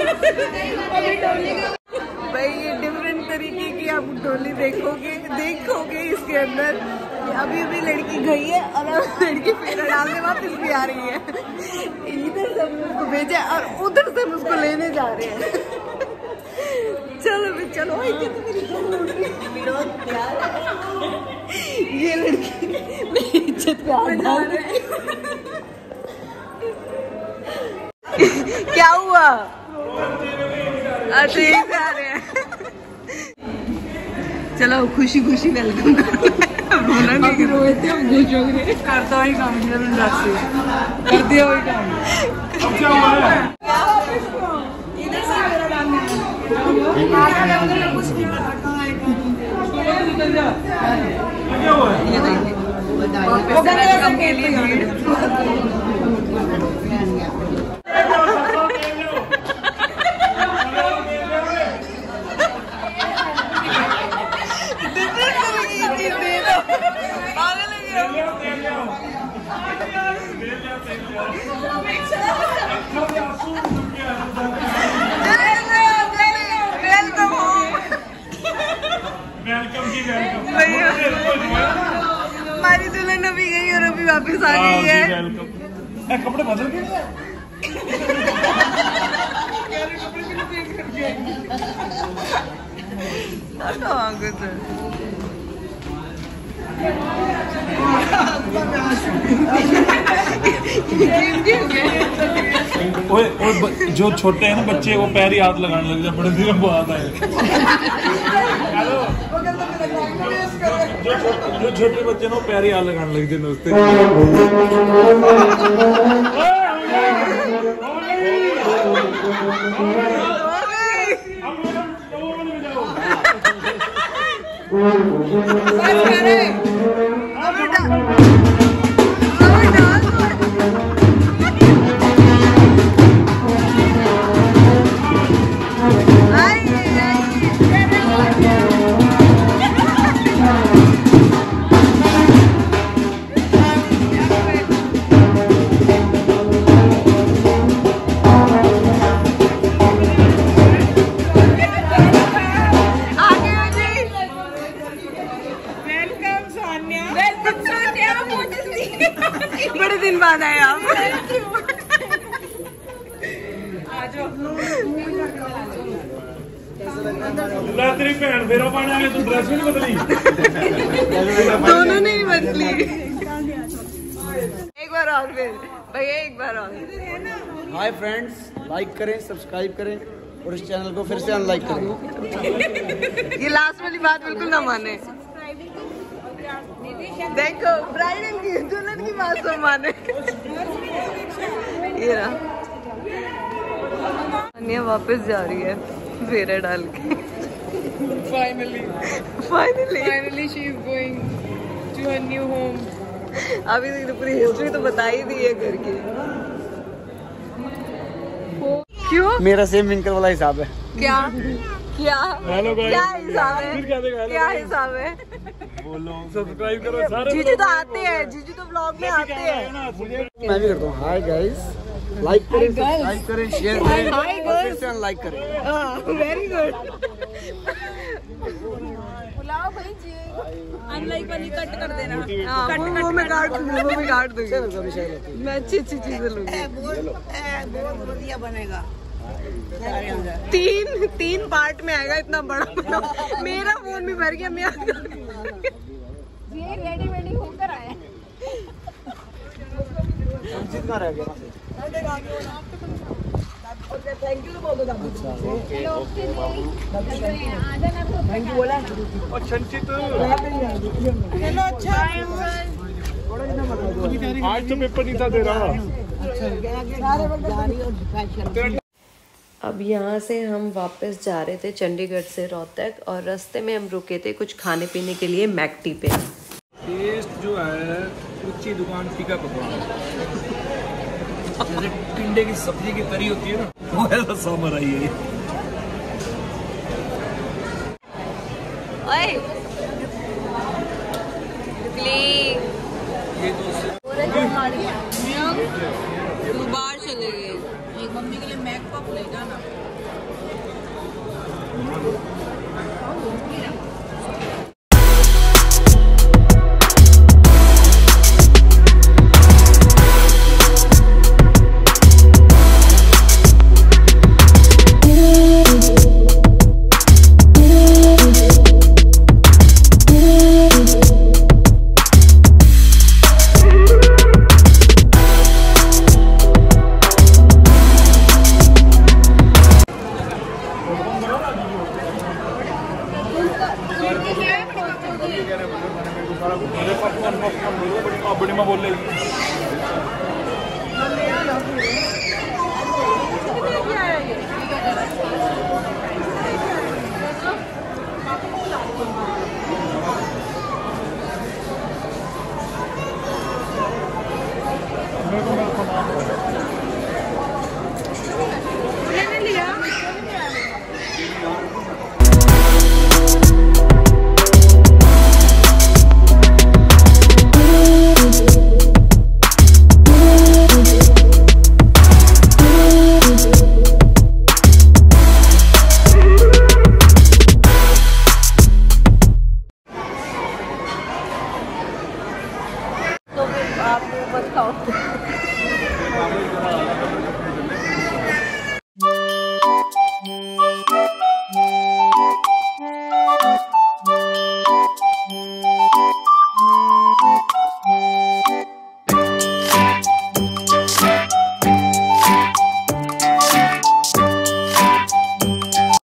भाई ये डिफरेंट तरीके की आप डोली देखोगे इसके अंदर। अभी अभी लड़की गई है और अब लड़की फेरा डालने वापस भी आ रही है। इधर से हम उसको भेजे और उधर से हम उसको लेने जा रहे हैं। चलो भी चलो। ये लड़की मेरी इज्जत पे हाथ डाल रही है। क्या हुआ? अच्छा ये जा रहे हैं। चलो खुशी खुशी वेलकम करो। रोना नहीं, रोते हम खुश हो गए। करता ही काम कर दिया वही काम। अब क्या हुआ है? इधर से मेरा डालना है। क्या हुआ है? ये देखिए वेलकम के लिए हमारी दुल्हन अभी गई और अभी वापस आ गई है। कपड़े बदल के जो छोटे हैं ना बच्चे वो पैर ही हाथ लगाने लग जाए, बड़े दिन में आता है। जो छोटे बच्चे ना पैर ही हाथ लगाने लग जाते बड़े दिन बाद आए आप। तेरी भैन फेरा पाने आए तो ड्रेस भी नहीं बदली। दोनों नहीं बदली। एक बार और फिर भैया एक बार और। हाय फ्रेंड्स, लाइक करें, सब्सक्राइब करें और इस चैनल को फिर से अनलाइक करें। ये लास्ट वाली बात बिल्कुल ना माने। देखो ब्राइडल की दुल्हन की बात तो माने। ये रहा अन्या वापस जा रही है फेरा डाल के। Finally she is going to her new home. अभी तो पूरी हिस्ट्री तो बता ही दी है घर की। क्यों? मेरा सेम विंकर वाला हिसाब है। क्या क्या क्या हिसाब है? क्या हिसाब है? बोलो सब्सक्राइब करो सारे। जीजू तो आते हैं, जीजू तो ब्लॉग में आते हैं। मैं भी करता हूँ। हाय गाइस, लाइक करें, सब्सक्राइब करें, शेयर करें और फिर से अनलाइक करें। Very good. बुलाओ भाई जी, अनलाइक वाली कट कर देना। वो मैं काट दूंगी, वो मैं काट दूंगी। मैं अच्छी चीजें लूंगी। बहुत बढ़िया बनेगा। तीन पार्ट में आएगा, इतना बड़ा। मेरा फोन भी भर गया। मैं ये रेडी होकर आया। जितना रह गया थैंक यू तो बोल दो दादी। थैंक यू बोला। चलो अच्छा। आज तो पेपर नहीं था दे रहा। अब यहाँ से हम वापस जा रहे थे चंडीगढ़ से रोहतक और रास्ते में हम रुके थे कुछ खाने पीने के लिए मैकटी पे। टेस्ट जो है ऊंची दुकान टीका पकवान, जैसे टिंडे की सब्जी की तरी होती है ना, वो ऐसा सांभर आई है। बाहर चले गए। मम्मी के लिए मैक पॉप ले जाना। ये कह रहे हैं बर्गर खाने में तो सारा मुझे पॉपकॉर्न बड़ी माँ बोल रही आप मत खाओ।